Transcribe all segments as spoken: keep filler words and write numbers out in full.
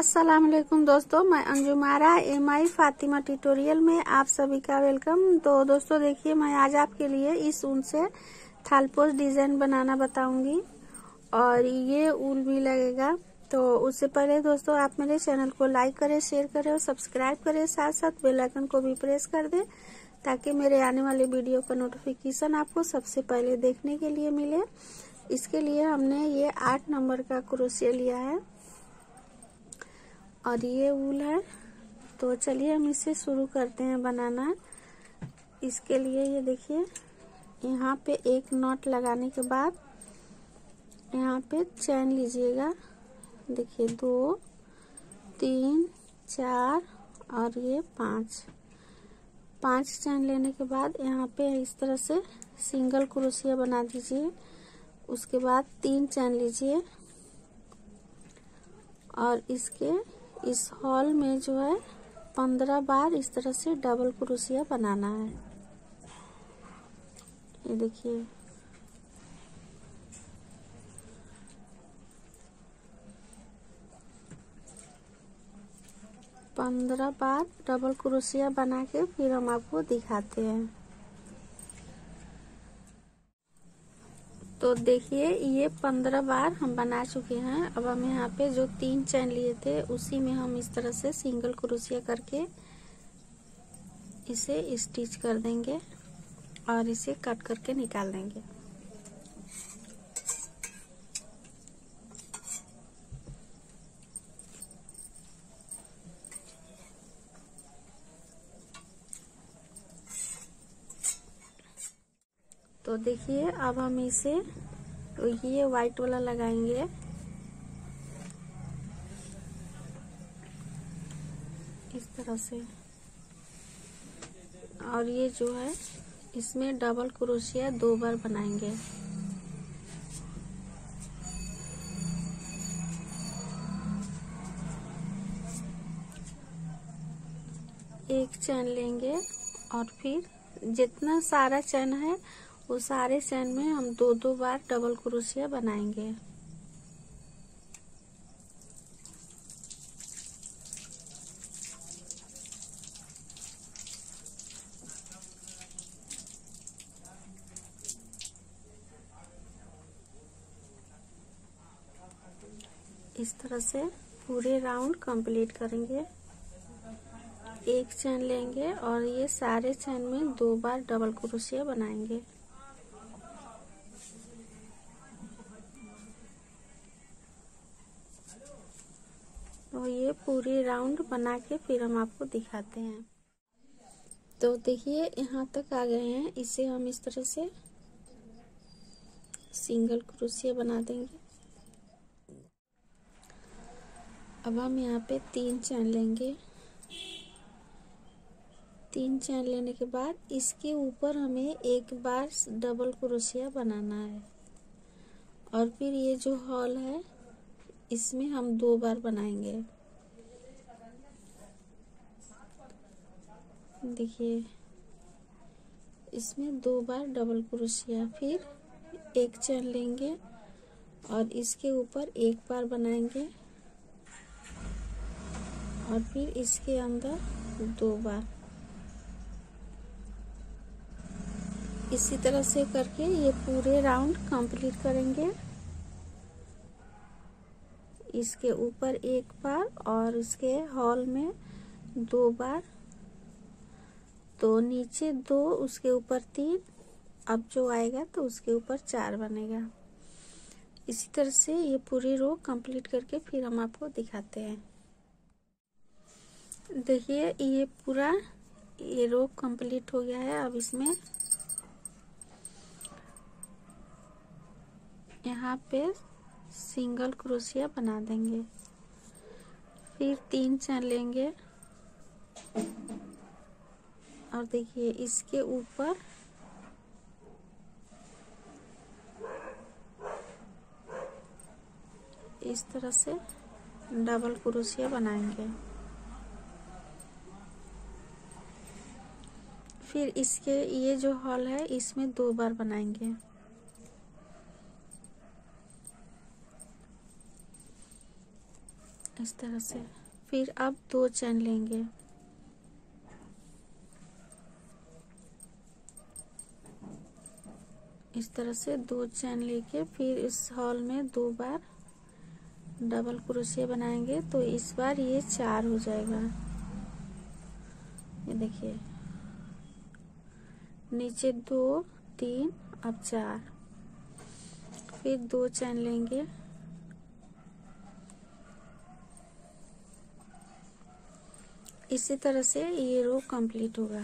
अस्सलाम वालेकुम दोस्तों, मैं Anjum Ara M I Fatima tutorial में आप सभी का वेलकम। तो दोस्तों देखिए, मैं आज आपके लिए इस ऊन से थालपोज डिजाइन बनाना बताऊंगी और ये ऊन भी लगेगा। तो उससे पहले दोस्तों आप मेरे चैनल को लाइक करें, शेयर करें और सब्सक्राइब करें, साथ साथ बेल आइकन को भी प्रेस कर दें ताकि मेरे आने वाले वीडियो का नोटिफिकेशन आपको सबसे पहले देखने के लिए मिले। इसके लिए हमने ये आठ नंबर का क्रोशिया लिया है और ये ऊल है। तो चलिए हम इसे शुरू करते हैं बनाना। इसके लिए ये देखिए, यहाँ पे एक नॉट लगाने के बाद यहाँ पे चैन लीजिएगा। देखिए दो, तीन, चार और ये पांच पांच चैन लेने के बाद यहाँ पे इस तरह से सिंगल क्रोशिया बना दीजिए। उसके बाद तीन चैन लीजिए और इसके इस हॉल में जो है पंद्रह बार इस तरह से डबल क्रोशिया बनाना है। ये देखिए, पंद्रह बार डबल क्रोशिया बना के फिर हम आपको दिखाते हैं। तो देखिए, ये पंद्रह बार हम बना चुके हैं। अब हम यहाँ पे जो तीन चैन लिए थे उसी में हम इस तरह से सिंगल क्रोशिया करके इसे स्टिच कर देंगे और इसे कट करके निकाल देंगे। तो देखिए, अब हम इसे ये व्हाइट वाला लगाएंगे। इस तरह से, और ये जो है इसमें डबल क्रोशिया दो बार बनाएंगे। एक चैन लेंगे और फिर जितना सारा चैन है वो सारे चैन में हम दो दो बार डबल क्रोशिया बनाएंगे। इस तरह से पूरे राउंड कंप्लीट करेंगे। एक चैन लेंगे और ये सारे चैन में दो बार डबल क्रोशिया बनाएंगे। तो ये पूरी राउंड बना के फिर हम आपको दिखाते हैं। तो देखिए, यहाँ तक आ गए हैं। इसे हम इस तरह से सिंगल क्रोशिया बना देंगे। अब हम यहाँ पे तीन चैन लेंगे। तीन चैन लेने के बाद इसके ऊपर हमें एक बार डबल क्रोशिया बनाना है और फिर ये जो हॉल है इसमें हम दो बार बनाएंगे। देखिए, इसमें दो बार डबल क्रोशिया, फिर एक चैन लेंगे और इसके ऊपर एक बार बनाएंगे और फिर इसके अंदर दो बार। इसी तरह से करके ये पूरे राउंड कंप्लीट करेंगे। इसके ऊपर एक बार और इसके हॉल में दो बार, तो नीचे दो, उसके ऊपर तीन, अब जो आएगा तो उसके ऊपर चार बनेगा। इसी तरह से ये पूरी रो कंप्लीट करके फिर हम आपको दिखाते हैं। देखिए, ये पूरा ये रो कंप्लीट हो गया है। अब इसमें यहाँ पे सिंगल क्रोशिया बना देंगे। फिर तीन चैन लेंगे और देखिए इसके ऊपर इस तरह से डबल क्रोशिया बनाएंगे। फिर इसके ये जो हॉल है इसमें दो बार बनाएंगे। इस तरह से फिर अब दो चैन लेंगे, इस तरह से दो चैन लेके फिर इस हॉल में दो बार डबल क्रोशिया बनाएंगे। तो इस बार ये चार हो जाएगा। ये देखिए, नीचे दो, तीन, अब चार, फिर दो चैन लेंगे, इसी तरह से ये रो कंप्लीट होगा।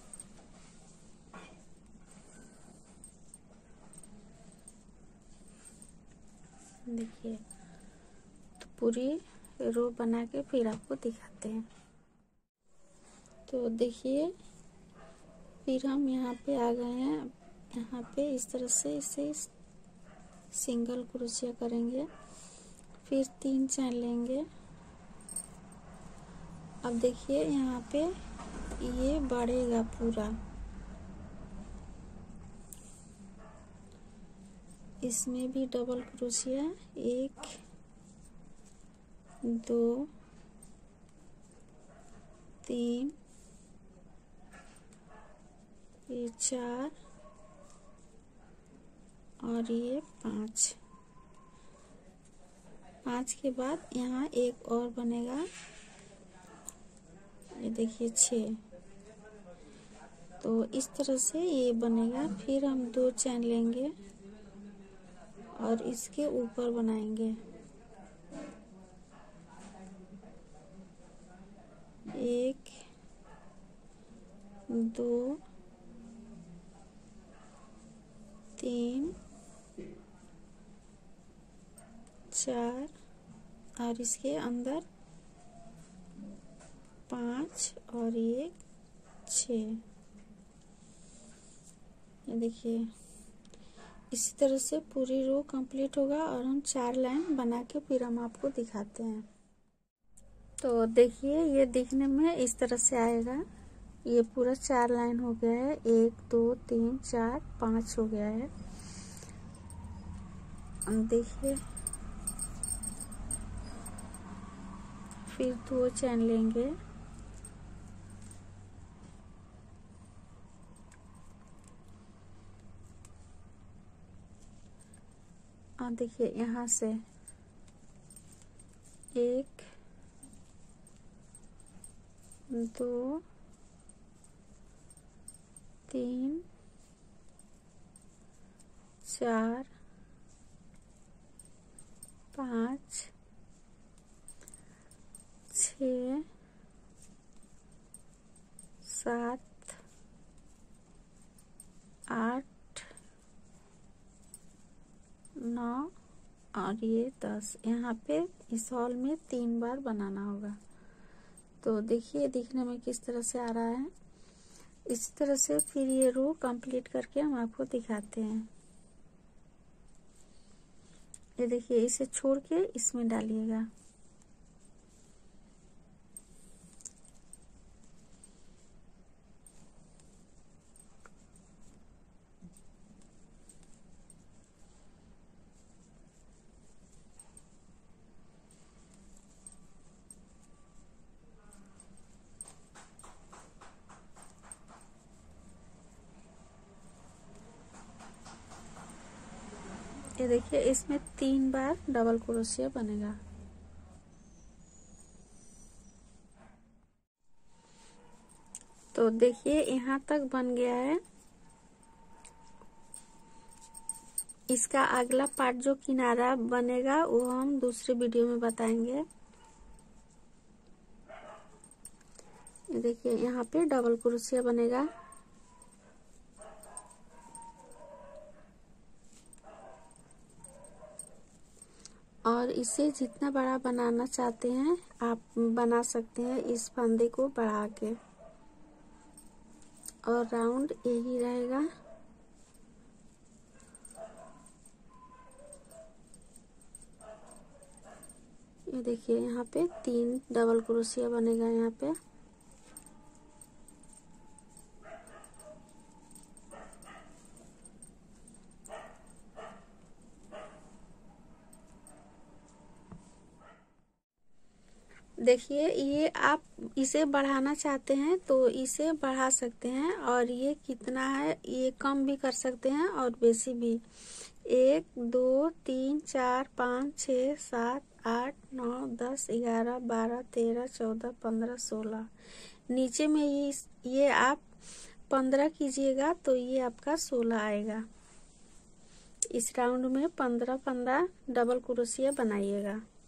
देखिए, तो पूरी रो बना के फिर आपको दिखाते हैं। तो देखिए, फिर हम यहाँ पे आ गए हैं। यहाँ पे इस तरह से इसे सिंगल क्रोशिया करेंगे, फिर तीन चैन लेंगे। अब देखिए, यहाँ पे ये बढ़ेगा पूरा, इसमें भी डबल क्रोशिया, एक, दो, तीन, ये चार और ये पाँच। पाँच के बाद यहाँ एक और बनेगा, ये देखिए छः। तो इस तरह से ये बनेगा। फिर हम दो चैन लेंगे और इसके ऊपर बनाएंगे, एक, दो, तीन, चार और इसके अंदर पाँच और ये छः। ये देखिए, इसी तरह से पूरी रो कंप्लीट होगा और हम चार लाइन बना के फिर हम आपको दिखाते हैं। तो देखिए, ये दिखने में इस तरह से आएगा। ये पूरा चार लाइन हो गया है, एक, दो, तीन, चार, पाँच हो गया है। देखिए, फिर दो चैन लेंगे, और देखिए यहाँ से एक, दो, तीन, चार, पाँच, छ, सात, आठ, नौ और ये दस। यहाँ पे इस हॉल में तीन बार बनाना होगा। तो देखिए, दिखने में किस तरह से आ रहा है। इस तरह से फिर ये रो कंप्लीट करके हम आपको दिखाते हैं। ये देखिए, इसे छोड़ के इसमें डालिएगा। ये देखिए, इसमें तीन बार डबल क्रोशिया बनेगा। तो देखिए, यहाँ तक बन गया है। इसका अगला पार्ट जो किनारा बनेगा वो हम दूसरे वीडियो में बताएंगे। ये देखिए, यहाँ पे डबल क्रोशिया बनेगा। और इसे जितना बड़ा बनाना चाहते हैं आप बना सकते हैं, इस फंदे को बढ़ा के, और राउंड यही रहेगा। ये देखिए, यहाँ पे तीन डबल क्रोशिया बनेगा यहाँ पे। देखिए ये आप इसे बढ़ाना चाहते हैं तो इसे बढ़ा सकते हैं, और ये कितना है ये कम भी कर सकते हैं और बेसी भी। एक दो तीन चार पाँच छः सात आठ नौ दस ग्यारह बारह तेरह चौदह पंद्रह सोलह। नीचे में ये ये आप पंद्रह कीजिएगा तो ये आपका सोलह आएगा। इस राउंड में पंद्रह पंद्रह डबल क्रोशिया बनाइएगा।